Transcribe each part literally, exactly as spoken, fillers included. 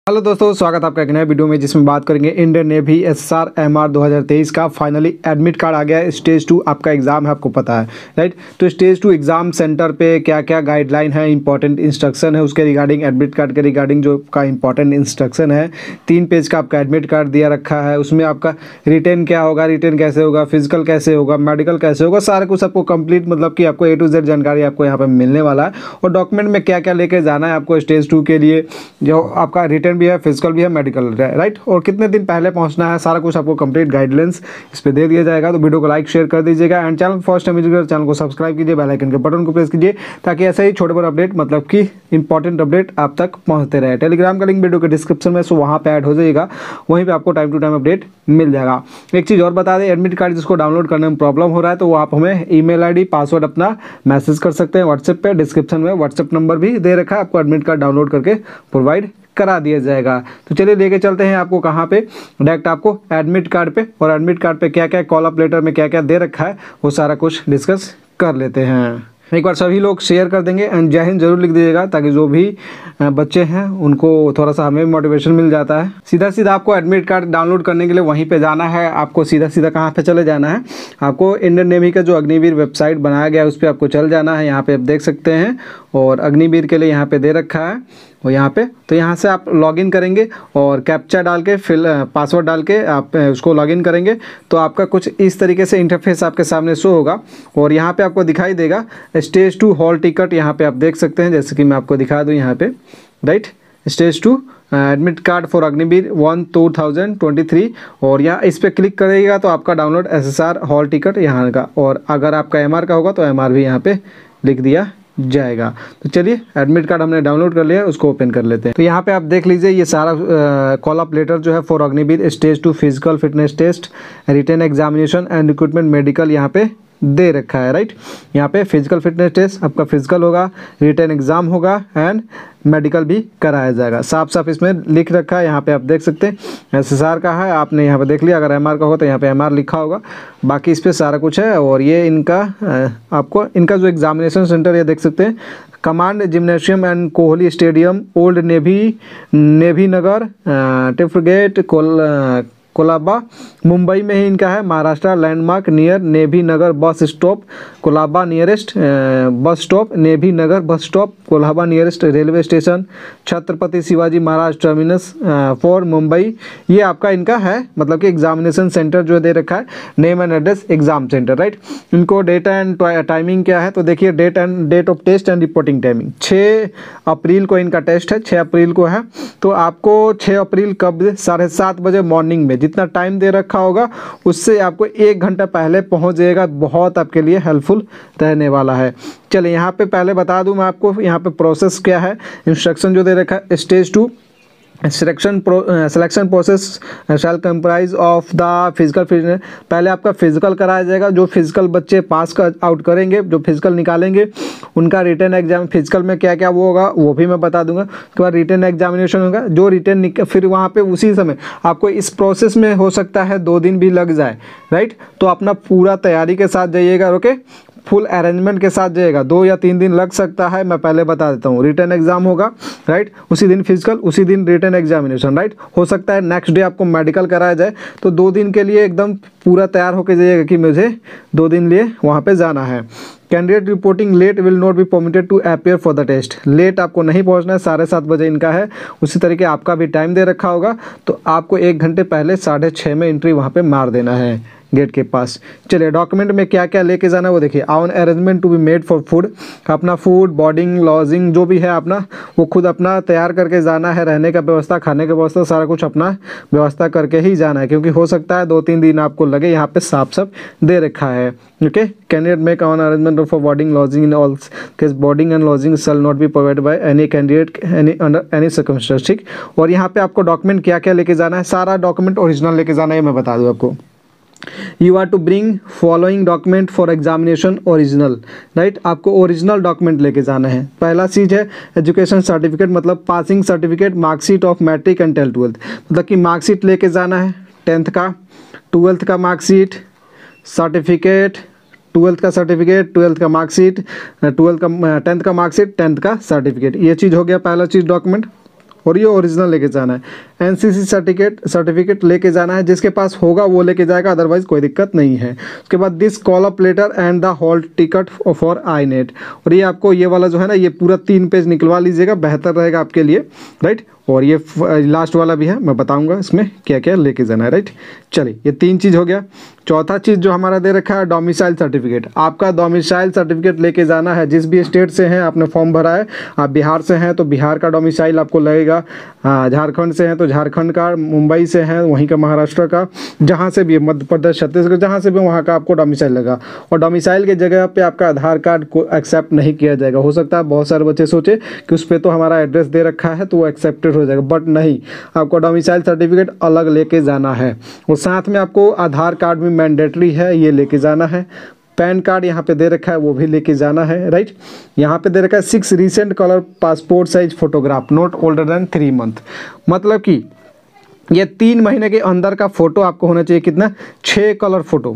Hello दोस्तों, स्वागत है आपका एक नए वीडियो में जिसमें बात करेंगे इंडियन नेवी एसएसआर एमआर दो हज़ार तेईस का फाइनली एडमिट कार्ड आ गया है। स्टेज टू आपका एग्जाम है, आपको पता है राइट। तो स्टेज टू एग्जाम सेंटर पे क्या क्या गाइडलाइन है, इंपॉर्टेंट इंस्ट्रक्शन है उसके रिगार्डिंग, एडमिट कार्ड के रिगार्डिंग जो का इंपॉर्टेंट इंस्ट्रक्शन है। तीन पेज का आपका एडमिट कार्ड दिया रखा है, उसमें आपका रिटेन क्या होगा, रिटेन कैसे होगा, फिजिकल कैसे होगा, मेडिकल कैसे होगा, सारा कुछ आपको कंप्लीट मतलब कि आपको ए टू जेड जानकारी आपको यहाँ पर मिलने वाला है। और डॉक्यूमेंट में क्या क्या लेके जाना है आपको स्टेज टू के लिए, जो आपका रिटेन भी है, फिजिकल भी है, मेडिकल राइट, और कितने दिन पहले पहुंचना है, सारा कुछ आपको कंप्लीट गाइडलाइंस इस पे दे दिया जाएगा। तो वीडियो को लाइक शेयर कर दीजिएगा and channel first time visit कर चैनल को सब्सक्राइब कीजिए, बेल आइकन के बटन को प्रेस कीजिए ताकि ऐसे ही छोटे बड़े अपडेट मतलब कि इंपॉर्टेंट अपडेट आप तक पहुंचते रहे। टेलीग्राम का लिंक वीडियो के डिस्क्रिप्शन में, सो वहाँ पे ऐड हो जाएगा, वहीं पे आपको टाइम टू टाइम अपडेट मिल जाएगा। एक चीज़ और बता दें, एडमिट कार्ड जिसको डाउनलोड करने में प्रॉब्लम हो रहा है तो वो आप हमें ईमेल आईडी पासवर्ड अपना मैसेज कर सकते हैं व्हाट्सएप पे। डिस्क्रिप्शन में व्हाट्सएप नंबर भी दे रखा है, आपको एडमिट कार्ड डाउनलोड करके प्रोवाइड करा दिया जाएगा। तो चलिए लेके चलते हैं आपको कहाँ पे, डायरेक्ट आपको एडमिट कार्ड पे, और एडमिट कार्ड पे क्या क्या कॉल अप लेटर में क्या क्या दे रखा है वो सारा कुछ डिस्कस कर लेते हैं। एक बार सभी लोग शेयर कर देंगे एंड जय हिंद जरूर लिख दीजिएगा ताकि जो भी बच्चे हैं उनको थोड़ा सा हमें मोटिवेशन मिल जाता है। सीधा सीधा आपको एडमिट कार्ड डाउनलोड करने के लिए वहीं पे जाना है। आपको सीधा सीधा कहाँ पे चले जाना है, आपको इंडियन नेवी का जो अग्निवीर वेबसाइट बनाया गया है उस पर आपको चल जाना है। यहाँ पे आप देख सकते हैं, और अग्निवीर के लिए यहाँ पे दे रखा है और यहाँ पे, तो यहाँ से आप लॉगिन करेंगे और कैप्चा डाल के फिल पासवर्ड डाल के आप उसको लॉगिन करेंगे तो आपका कुछ इस तरीके से इंटरफेस आपके सामने शो होगा। और यहाँ पे आपको दिखाई देगा स्टेज टू हॉल टिकट, यहाँ पे आप देख सकते हैं, जैसे कि मैं आपको दिखा दूँ यहाँ पे right, stage two admit card for Agniveer one two thousand twenty three, और यहाँ इस पर क्लिक करेगा तो आपका download S S R hall ticket यहाँ का, और अगर आपका एम आर का होगा तो एम आर भी यहाँ पे लिख दिया जाएगा। तो चलिए एडमिट कार्ड हमने डाउनलोड कर लिया, उसको ओपन कर लेते हैं। तो यहाँ पे आप देख लीजिए ये सारा कॉल अप लेटर जो है for Agniveer stage two physical fitness test, written examination and recruitment medical यहाँ पे दे रखा है राइट। यहाँ पे फिजिकल फिटनेस टेस्ट आपका फिजिकल होगा, रिटन एग्जाम होगा एंड मेडिकल भी कराया जाएगा। साफ साफ इसमें लिख रखा है, यहाँ पे आप देख सकते हैं एसएसआर का है, आपने यहाँ पे देख लिया। अगर एमआर का होगा तो यहाँ पे एमआर लिखा होगा, बाकी इस पर सारा कुछ है। और ये इनका आपको इनका जो एग्जामिनेशन सेंटर ये देख सकते हैं, command gymnasium and Kohli stadium, old navy navy Nagar, टिफ्रगेट कोल कोलाबा, मुंबई में ही इनका है। Maharashtra landmark near navy Nagar bus stop, Colaba nearest bus stop, navy Nagar bus stop, Colaba nearest railway station, Chhatrapati Shivaji Maharaj terminus for Mumbai. ये आपका इनका है मतलब कि एग्जामिनेशन सेंटर जो दे रखा है, name and address exam centre right. इनको डेट एंड टाइमिंग क्या है, तो देखिए date and date of test and reporting timing छः अप्रैल को इनका टेस्ट है, छः अप्रैल को है। तो आपको छः अप्रैल कब, साढ़े सात बजे मॉर्निंग में, जितना टाइम दे रखा होगा उससे आपको एक घंटा पहले पहुंच जाएगा, बहुत आपके लिए हेल्पफुल रहने वाला है। चलिए यहाँ पे पहले बता दूं मैं आपको यहाँ पे प्रोसेस क्या है, इंस्ट्रक्शन जो दे रखा है, stage two selection selection process shall comprise of the physical fitness. पहले आपका फिजिकल कराया जाएगा, जो फिजिकल बच्चे पास कर आउट करेंगे, जो फिजिकल निकालेंगे उनका रिटन एग्जाम, फिजिकल में क्या क्या वो होगा वो भी मैं बता दूंगा। उसके बाद रिटन एग्जामिनेशन होगा, जो रिटन फिर वहाँ पे उसी समय आपको इस प्रोसेस में हो सकता है दो दिन भी लग जाए राइट। तो अपना पूरा तैयारी के साथ जाइएगा, ओके, फुल अरेंजमेंट के साथ जाएगा, दो या तीन दिन लग सकता है, मैं पहले बता देता हूँ। रिटन एग्जाम होगा राइट, उसी दिन फिजिकल, उसी दिन रिटन एग्जामिनेशन राइट। हो सकता है नेक्स्ट डे आपको मेडिकल कराया जाए, तो दो दिन के लिए एकदम पूरा तैयार होकर जाइएगा कि मुझे दो दिन लिए वहाँ पे जाना है। Candidate reporting late will not be permitted to appear for the test, late आपको नहीं पहुंचना है, साढ़े सात बजे इनका है। उसी तरीके आपका भी टाइम दे रखा होगा, तो आपको एक घंटे पहले साढ़े छः में एंट्री वहाँ पे मार देना है गेट के पास। चलिए डॉक्यूमेंट में क्या क्या लेके जाना है वो देखिए। Own arrangement to be made for food, अपना फूड बोर्डिंग लॉजिंग जो भी है अपना वो खुद अपना तैयार करके जाना है, रहने का व्यवस्था, खाने का व्यवस्था, सारा कुछ अपना व्यवस्था करके ही जाना है, क्योंकि हो सकता है दो तीन दिन आपको लगे, यहाँ पे साफ साफ दे रखा है okay. Candidate make own arrangement for boarding lodging in all case, boarding and lodging shall not be provided by any candidate any under any circumstance ठीक। और यहाँ पे आपको डॉक्यूमेंट क्या क्या लेके जाना है, सारा डॉक्यूमेंट ओरिजिनल लेके जाना है, मैं बता दूँ आपको। You are to bring following document for examination original right, आपको ओरिजिनल डॉक्यूमेंट लेके जाना है। पहला चीज़ है एजुकेशन सर्टिफिकेट, मतलब passing certificate, marksheet of matric and tenth twelfth, मतलब कि मार्कशीट लेके जाना है, टेंथ का, ट्वेल्थ का मार्कशीट सर्टिफिकेट, ट्वेल्थ का सर्टिफिकेट, ट्वेल्थ का मार्कशीट, ट्वेल्थ का टेंथ का मार्कशीट, टेंथ का सर्टिफिकेट, ये चीज़ हो गया पहला चीज़ डॉक्यूमेंट और ये ओरिजिनल लेके जाना है। एनसीसी सर्टिफिकेट सर्टिफिकेट लेके जाना है, जिसके पास होगा वो लेके जाएगा, अदरवाइज कोई दिक्कत नहीं है। उसके बाद this call up letter and the hall ticket for INET, और ये आपको ये वाला जो है ना ये पूरा तीन पेज निकलवा लीजिएगा, बेहतर रहेगा आपके लिए, राइट। और ये लास्ट वाला भी है, मैं बताऊंगा इसमें क्या क्या लेके जाना है, राइट। चलिए ये तीन चीज़ हो गया। चौथा चीज़ जो हमारा दे रखा है डोमिसाइल सर्टिफिकेट, आपका डोमिसाइल सर्टिफिकेट लेके जाना है। जिस भी स्टेट से हैं आपने फॉर्म भरा है, आप बिहार से हैं तो बिहार का डोमिसाइल आपको लगेगा, झारखंड से हैं तो झारखंड का, मुंबई से हैं वहीं का, महाराष्ट्र का, जहाँ से भी, मध्य प्रदेश, छत्तीसगढ़, जहाँ से भी वहाँ का आपको डोमिसाइल लगा। और डोमिसाइल की जगह पे आपका आधार कार्ड को एक्सेप्ट नहीं किया जाएगा। हो सकता है बहुत सारे बच्चे सोचे कि उस पर तो हमारा एड्रेस दे रखा है तो वो एक्सेप्टेड हो जाएगा, बट नहीं, आपको डोमिसाइल सर्टिफिकेट अलग लेके जाना है। और साथ में आपको आधार कार्ड भी मैंडेटरी है, ये लेके जाना है। पैन कार्ड यहाँ पे दे रखा है वो भी लेके जाना है, राइट। यहाँ पे दे रखा है six recent colour passport size photograph not older than three month, मतलब कि ये तीन महीने के अंदर का फोटो आपको होना चाहिए। कितना? छः कलर फोटो,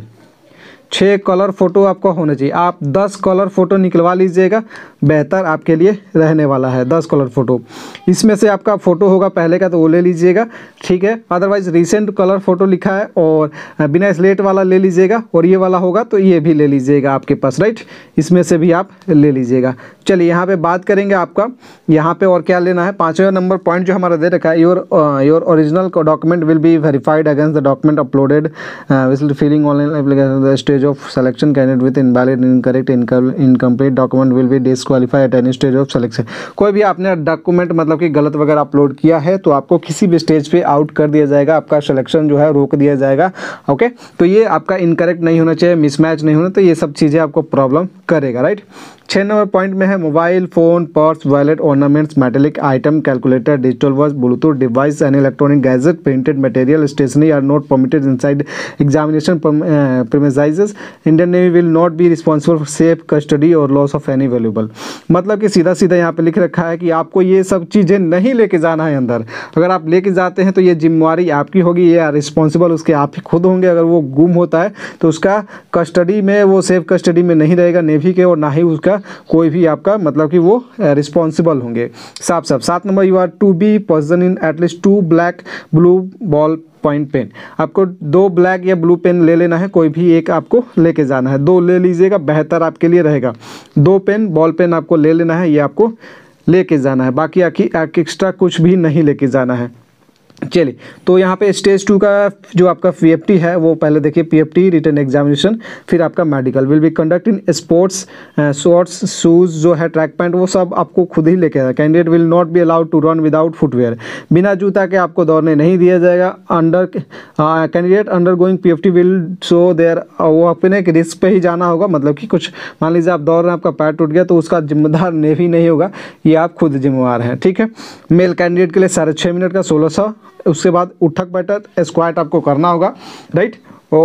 छः कलर फोटो आपको होना चाहिए। आप दस कलर फोटो निकलवा लीजिएगा, बेहतर आपके लिए रहने वाला है। दस कलर फोटो, इसमें से आपका फ़ोटो होगा पहले का तो वो ले लीजिएगा, ठीक है। अदरवाइज रिसेंट कलर फोटो लिखा है और बिना स्लेट वाला ले लीजिएगा, और ये वाला होगा तो ये भी ले लीजिएगा आपके पास, राइट। इसमें से भी आप ले लीजिएगा। चलिए यहाँ पे बात करेंगे आपका यहाँ पे और क्या लेना है। पाँचवें नंबर पॉइंट जो हमारा दे रखा है, your your original document will be verified against the document uploaded will filling online application the stage of selection candidate with invalid incorrect incomplete document will be disqualified at any stage of selection। कोई भी आपने document मतलब कि गलत वगैरह upload किया है तो आपको किसी भी स्टेज पे आउट कर दिया जाएगा, आपका सिलेक्शन जो है रोक दिया जाएगा, ओके। तो ये आपका इनकरेक्ट नहीं होना चाहिए, मिसमैच नहीं होना, तो ये सब चीज़ें आपको प्रॉब्लम करेगा, राइट। छः नंबर पॉइंट में है mobile phone, purse, wallet, ornaments, metallic item, calculator, digital watch, Bluetooth device and electronic gadget, printed material, stationery are not permitted inside examination premises. Indian navy will not be responsible for safe custody और loss of any valuable. मतलब कि सीधा सीधा यहाँ पे लिख रखा है कि आपको ये सब चीज़ें नहीं लेके जाना है अंदर। अगर आप लेके जाते हैं तो ये जिम्मेवारी आपकी होगी, ये रिस्पॉन्सिबल उसके आप ही खुद होंगे। अगर वो गुम होता है तो उसका कस्टडी में, वो सेफ कस्टडी में नहीं रहेगा नेवी के, और ना ही उसका कोई भी आपका मतलब कि वो रिस्पॉन्सिबल होंगे। साफ साफ सात number, you are to be person in at least two black blue ball point pen. आपको दो ब्लैक या ब्लू पेन ले लेना है, कोई भी एक आपको लेके जाना है। दो ले लीजिएगा, बेहतर आपके लिए रहेगा। दो पेन, बॉल पेन आपको ले लेना है, ये आपको लेके जाना है। बाकी आखिर एक्स्ट्रा कुछ भी नहीं लेके जाना है। चलिए, तो यहाँ पे स्टेज टू का जो आपका पीएफटी है वो पहले देखिए, पीएफटी रिटन एग्जामिनेशन, फिर आपका medical will be conduct in sports, shorts, shoes जो है, ट्रैक पैंट, वो सब आपको खुद ही लेके आना। Candidate will not be allowed to run without footwear, बिना जूता के आपको दौड़ने नहीं दिया जाएगा। Under candidate undergoing PFT will show their, वो अपने के रिस्क पे ही जाना होगा। मतलब कि कुछ मान लीजिए आप दौड़ रहे हैं, आपका पैर टूट गया तो उसका जिम्मेदार नेवी नहीं होगा, ये आप खुद जिम्मेवार हैं, ठीक है। मेल कैंडिडेट के लिए साढ़े छः मिनट का सोलह सौ, उसके बाद उठक बैठक स्क्वाट आपको करना होगा, राइट।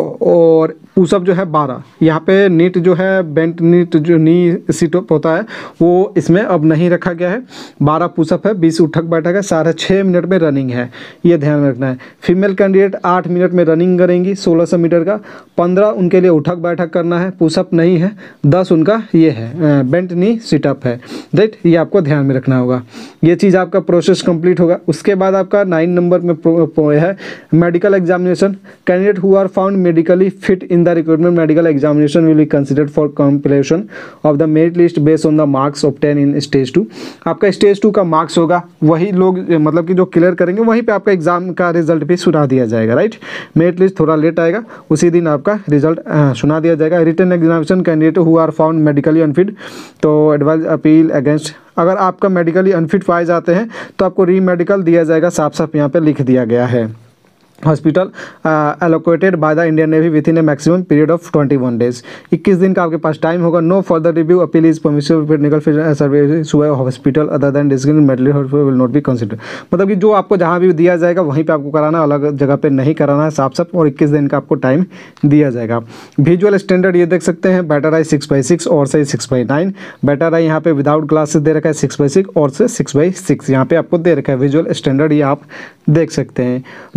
और पुशअप जो है बारह, यहाँ पे नीट जो है, बेंट नीट जो नी सीट होता है वो इसमें अब नहीं रखा गया है। बारह पुशअप है, बीस उठक बैठक है, साढ़े छः मिनट में रनिंग है, ये ध्यान रखना है। फीमेल कैंडिडेट आठ मिनट में रनिंग करेंगी सोलह सौ मीटर का, पंद्रह उनके लिए उठक बैठक करना है, पुशअप नहीं है, दस उनका ये है बेंट नी सिटअप है, राइट। ये आपको ध्यान में रखना होगा, ये चीज़ आपका प्रोसेस कंप्लीट होगा। उसके बाद आपका नाइन नंबर में है medical examination. Candidate who are found medically fit in the recruitment medical examination will be considered for completion of the merit list based on the marks obtained in stage two. आपका stage two का marks होगा, वही लोग मतलब कि जो clear करेंगे वहीं पे आपका एग्जाम का रिजल्ट भी सुना दिया जाएगा, राइट। मेरिट लिस्ट थोड़ा लेट आएगा, उसी दिन आपका रिजल्ट सुना दिया जाएगा। Written examination candidate who are found medically unfit, तो एडवाइज अपील अगेंस्ट, अगर आपका मेडिकली अनफिट पाए जाते हैं तो आपको री मेडिकल दिया जाएगा, साफ साफ यहाँ पे लिख दिया गया है। Hospital allocated by the Indian navy within a maximum period of twenty one days, इक्कीस दिन का आपके पास टाइम होगा। No further review appeal is permissible technical service hospital other than description medical hospital will not be consider. मतलब कि जो आपको जहाँ भी दिया जाएगा वहीं पे आपको कराना, अलग जगह पे नहीं कराना है, साफ साफ। और इक्कीस दिन का आपको टाइम दिया जाएगा। विजुअल स्टैंडर्ड ये देख सकते हैं, better eye six by six और से six by nine, better eye यहाँ पे विदाउट ग्लासेस दे रखा है सिक्स बाई सिक्स और से सिक्स बाई सिक्स यहाँ पे आपको दे रखा है। विजुअल स्टैंडर्ड ये आप देख सकते हैं। नो रिक्वेस्ट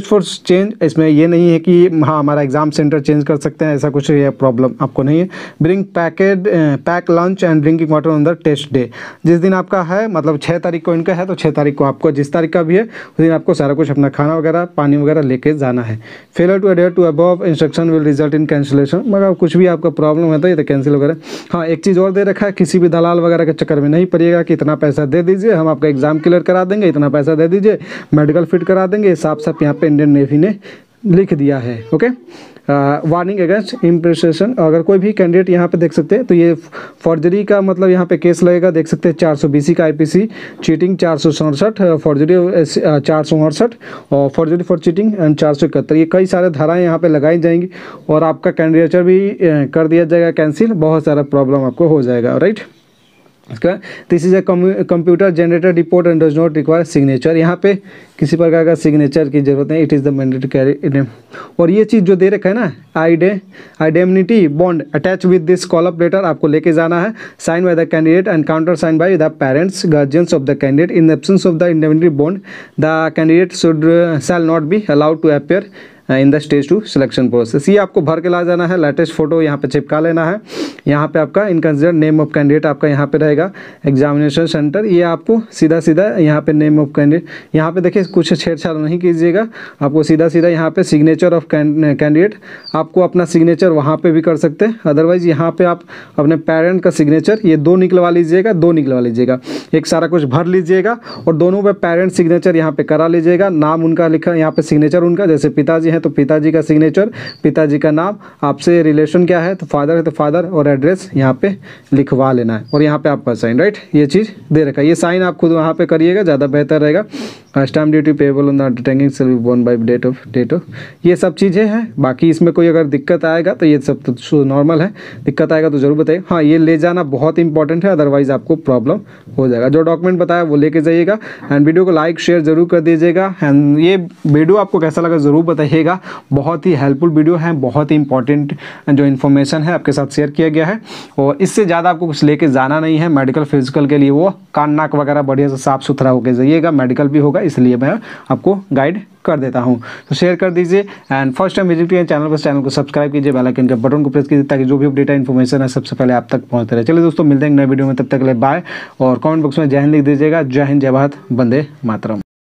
फॉर चेंज, इसमें ये नहीं है कि हाँ हमारा एग्जाम सेंटर चेंज कर सकते हैं, ऐसा कुछ ये प्रॉब्लम आपको नहीं है। Bring packet pack lunch and drinking water on the test day, जिस दिन आपका है मतलब छः तारीख को इनका है तो छः तारीख को आपको जिस तारीख का भी है उस दिन आपको सारा कुछ अपना खाना वगैरह पानी वगैरह लेके जाना है। Failure to adhere to above instruction will result in cancellation, मगर कुछ भी आपका प्रॉब्लम है तो ये तो कैंसिल वगैरह। हाँ एक चीज़ और दे रखा है, किसी भी दलाल वगैरह के चक्कर में नहीं पड़िएगा कि इतना पैसा दे दीजिए हम आपका एग्जाम क्लियर करा देंगे, इतना पैसा दे दीजिए मेडिकल फिट करा देंगे, साफ साफ यहाँ पे इंडियन नेवी ने लिख दिया है। ओके, वार्निंग अगेंस्ट इम्प्रेशन, अगर कोई भी कैंडिडेट यहाँ पे देख सकते हैं तो ये फॉर्जरी का मतलब यहाँ पे केस लगेगा, देख सकते हैं चार सौ बीसी का आईपीसी, चीटिंग चार सौ सड़सठ, फॉर्जरी चार सौ अड़सठ और फॉर्जरी फॉर चीटिंग एंड चार सौ इकहत्तर, ये कई सारे धाराएं यहाँ पे लगाई जाएंगी और आपका कैंडिडेचर भी कर दिया जाएगा कैंसिल, बहुत सारा प्रॉब्लम आपको हो जाएगा। राइट, इसका this is a computer generated report and does not require signature, यहाँ पे किसी प्रकार का सिग्नेचर की जरूरत नहीं, it is the mandatory carry. और ये चीज़ जो दे रखा है ना, आइडे indemnity bond attach with this call up letter, आपको लेके जाना है, sign by the candidate and counter sign by the parents guardians of the candidate, in absence of the indemnity bond the candidate should shall not be allowed to appear in the stage two selection process. ये आपको भर के ला जाना है, latest photo यहाँ पे चिपका लेना है, यहाँ पे आपका इनकंसिडर नेम ऑफ कैंडिडेट आपका यहाँ पे रहेगा, एग्जामिनेशन सेंटर, ये आपको सीधा सीधा यहाँ पे नेम ऑफ कैंडिडेट, यहाँ पे देखिए कुछ छेड़छाड़ नहीं कीजिएगा, आपको सीधा सीधा यहाँ पे सिग्नेचर ऑफ कैंडिडेट, आपको अपना सिग्नेचर वहाँ पे भी कर सकते हैं, अदरवाइज यहाँ पे आप अपने पेरेंट का सिग्नेचर ये दो निकलवा लीजिएगा, दो निकलवा लीजिएगा, एक सारा कुछ भर लीजिएगा और दोनों पे पेरेंट सिग्नेचर यहाँ पे करा लीजिएगा, नाम उनका लिखा यहाँ पे सिग्नेचर उनका, जैसे पिताजी तो पिताजी का सिग्नेचर, पिताजी का नाम, आपसे रिलेशन क्या है तो फादर है तो फादर, और एड्रेस यहाँ पे लिखवा लेना है और यहाँ पे आपका साइन। राइट, ये चीज़ दे रखा है, ये साइन आप खुद वहाँ पे करिएगा, ज़्यादा बेहतर रहेगा। Stamp duty payable on the undertaking shall be borne by date of date of, ये सब चीज़ें हैं। बाकी इसमें कोई अगर दिक्कत आएगा तो ये सब तो नॉर्मल है, दिक्कत आएगा तो ज़रूर बताइए। हाँ ये ले जाना बहुत इंपॉर्टेंट है, अदरवाइज आपको प्रॉब्लम हो जाएगा। जो डॉक्यूमेंट बताया वो लेके जाइएगा एंड वीडियो को लाइक शेयर जरूर कर दीजिएगा एंड ये वीडियो आपको कैसा लगा ज़रूर बताइएगा। बहुत ही हेल्पफुल वीडियो है, बहुत ही इंपॉर्टेंट जो इन्फॉर्मेशन है आपके साथ शेयर किया गया है और इससे ज़्यादा आपको कुछ लेके जाना नहीं है। मेडिकल फिजिकल के लिए वो कान नाक वगैरह बढ़िया से साफ़ सुथरा होकर जाइएगा, मेडिकल भी होगा, इसलिए मैं आपको गाइड कर देता हूं। तो शेयर कर दीजिए एंड फर्स्ट टाइम विजिट किए चैनल पर चैनल को सब्सक्राइब कीजिए, बेल आइकन के बटन को प्रेस कीजिए ताकि जो भी अपडेट इन्फॉर्मेशन है सबसे पहले आप तक पहुंचते रहे। चलिए दोस्तों मिलते हैं नए वीडियो में, तब तक के लिए बाय और कमेंट बॉक्स में जय हिंद लिख दीजिएगा। जय हिंद, जय भारत, वंदे मातरम।